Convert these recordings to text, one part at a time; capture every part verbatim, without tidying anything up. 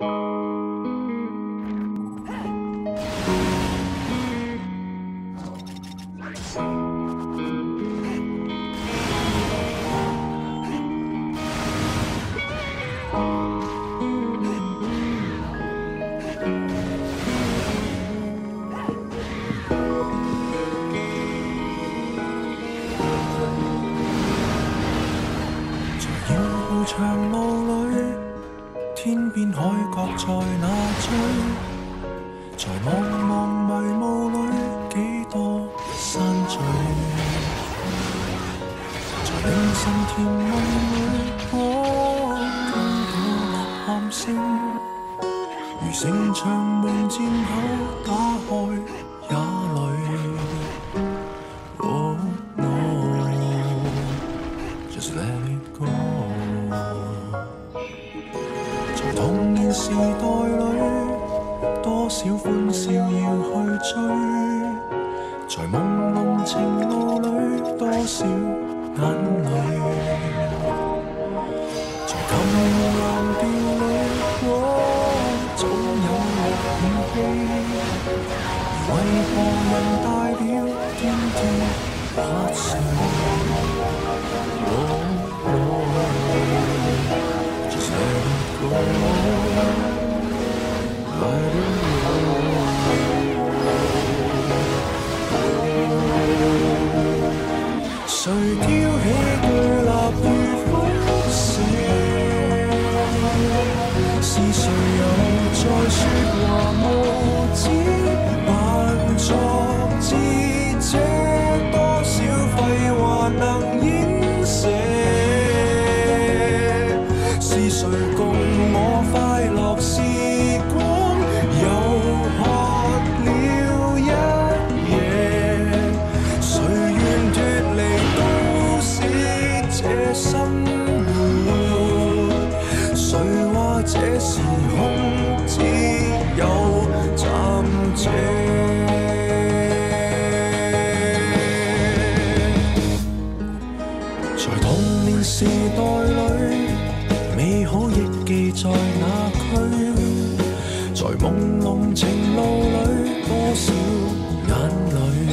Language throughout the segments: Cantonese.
长路里，天边海角在那追，在茫茫迷雾里，几多山聚。在凌晨甜梦里，我听到呐喊声，如城墙门渐口打开也累。Oh no, just let it go。在童年时代里，多少欢笑要去追；在朦胧情路里，多少眼泪。在琴弦蓝调里，总有乐与悲。而为何人大了，天天不睡？Oh no。Just let it go, let it go。谁挑起对立與輻射？是誰又在說話無知，扮作智者，多少廢話能掩飾？是誰共我快樂時光，又喝了一夜？誰願脫離都市這生活？誰話這時空只有暫借？在童年時代裏，美好憶記在那區，在朦朧情路裏，多少眼淚。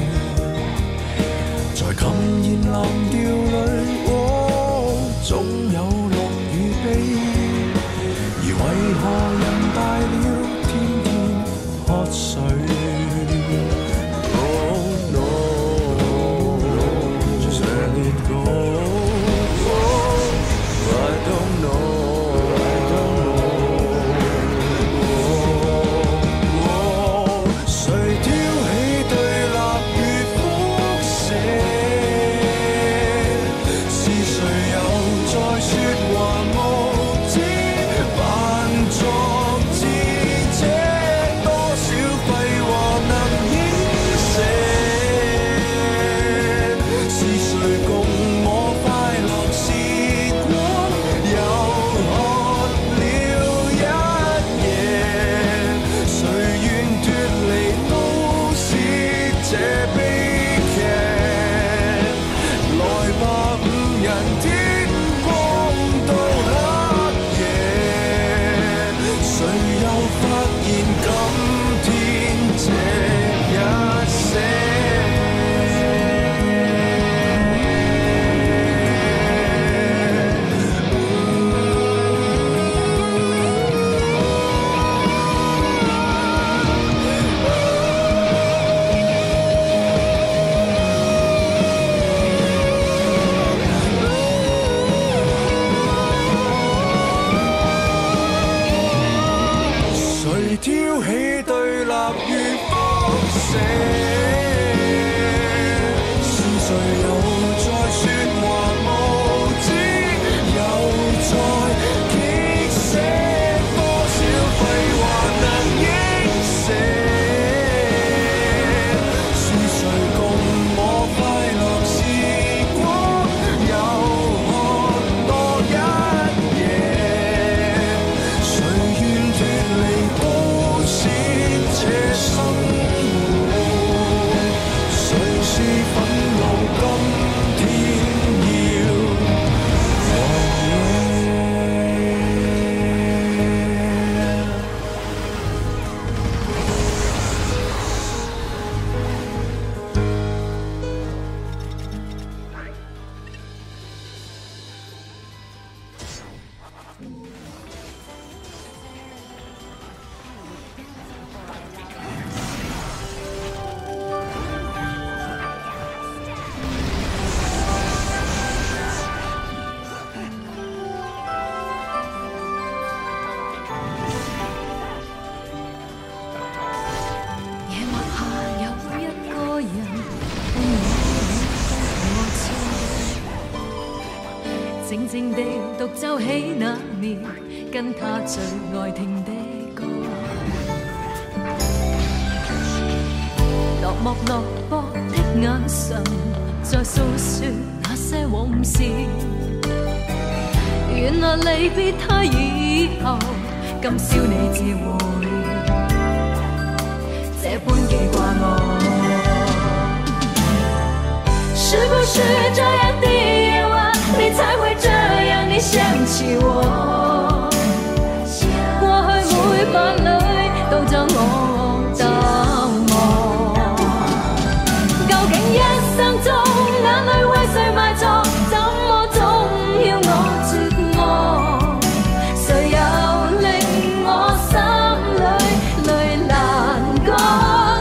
在琴弦藍調裏，哦，總有樂與悲。而為何人大了，天天喝水？Oh no, just let it go。I don't know, I don't know。誰挑起對立與輻射？是誰又在說話無知，扮作智靜靜地獨奏起那年跟他最愛聽的歌，落寞落寞的眼神在訴說那些往事。原來離別他以後，今宵你自會這般記掛我。是不是這樣的夜晚你才會這樣地想起我？過去每晚裏都將我等我，究竟一生中眼淚為誰埋藏？怎麼總要我絕望？誰又令我心裏淚難乾？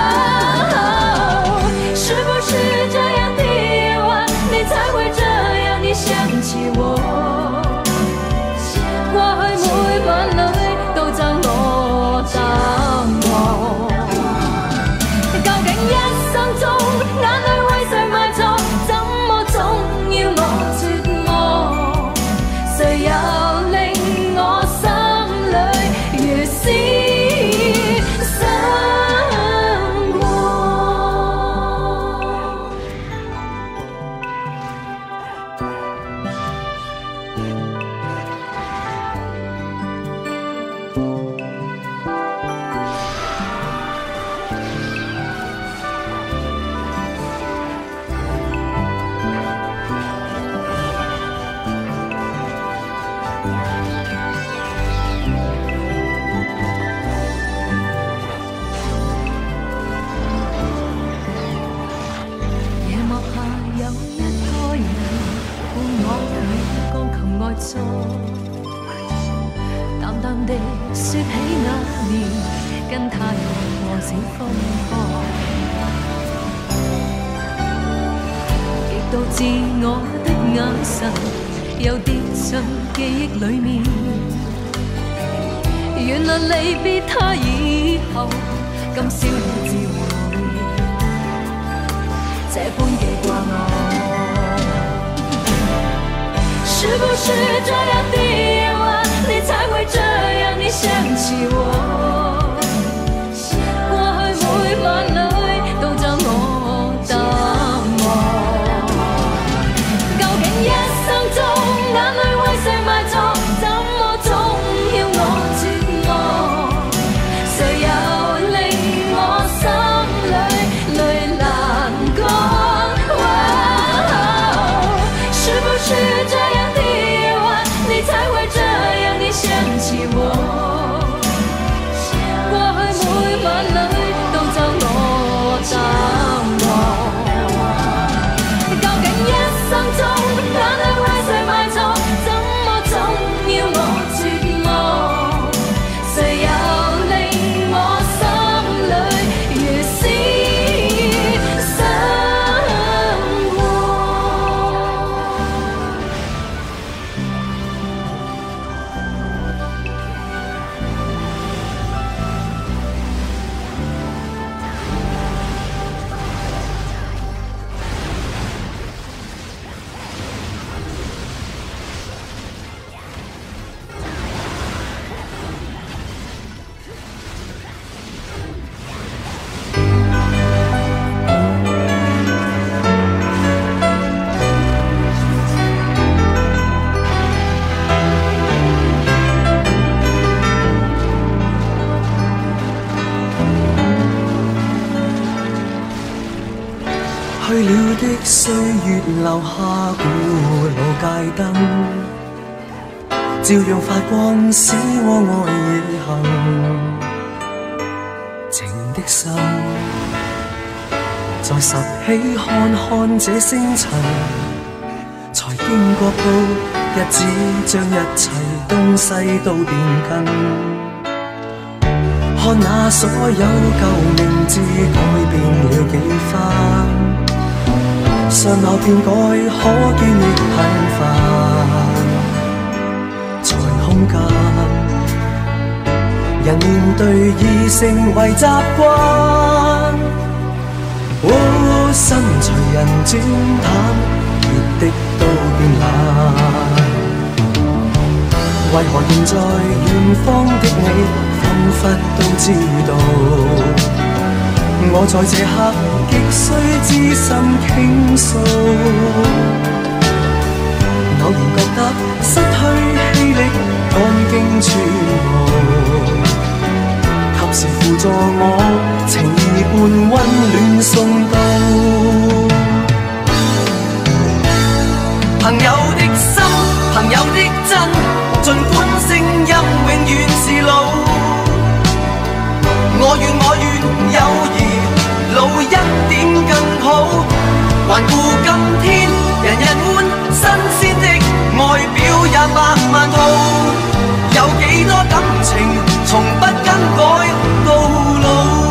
是不是這樣的夜晚你才會這樣地想起我？過去每晚裏都將我等我，究竟一生中眼淚為誰埋藏？怎麼總要我絕望？誰又令我心裏如詩生活？夜幕下有一個人伴我與鋼琴愛坐，淡淡地說起那年跟他有過小風波，極度自我的眼神又跌進記憶裡面。原來離別他以後，今宵你自會這般記掛我。是不是這樣的夜晚你才會這樣地想起我？過去每晚裏都將我等我，究竟一生中眼淚為誰埋藏？怎麼總要我絕望？誰又令我心裏淚難乾？是不是這樣的夜晚你才會這樣地想起我？過去每晚裏都將我等我，究竟一生中眼淚為誰埋藏？怎麼總要我絕望？誰又令我心裏如詩生活？ 去了的歲月留下古老街燈，照樣發光，使我愛亦行。靜的心，再拾起看看這星塵，才驚覺到日子將一切東西都變更，看那所有舊名字改變了幾番，相貌變改，可見亦頻繁。在空間，人面對已成為習慣。哦，身隨人轉淡，熱的都變冷。為何現在遠方的你，彷彿都知道，我在這刻極需知心傾訴。偶然覺得失去氣力，趕經全無，及時輔助我，情意般溫暖送到。朋友的心，朋友的真，儘管聲音永遠是老，我願我願友誼老一點更好。環顧今天，人人換新鮮的外表也百萬套，有幾多感情從不更改到老。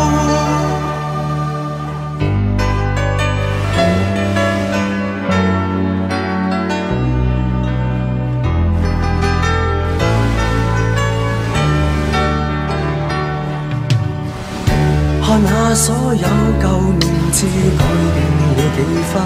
看那所有舊名字改變了幾番，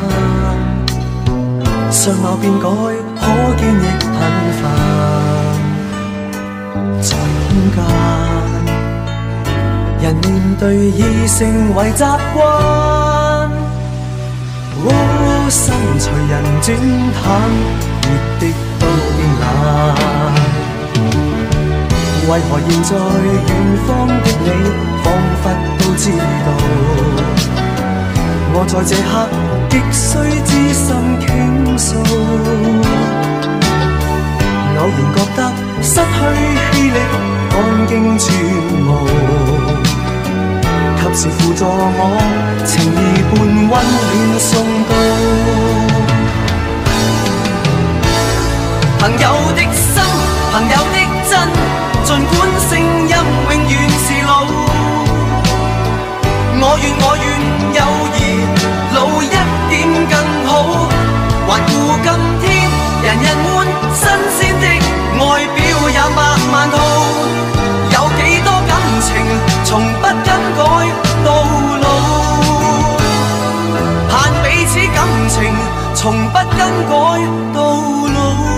相貌變改，可見亦頻繁。在空間，人面對已成為習慣。哦，心隨人轉淡，熱的都變冷。為何現在遠方的你，彷彿都知道，我在這刻極需知心傾訴。偶然覺得失去氣力，趕經全無，及時輔助我，情意般溫暖送到。朋友的心，朋友的真，儘管聲音永遠是老，我願我願友誼老一點更好。環顧今天，人人換新鮮的外表也百萬套，有幾多感情從不更改到老，盼彼此感情從不更改到老。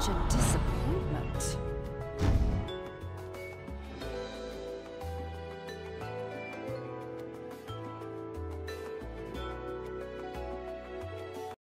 should do.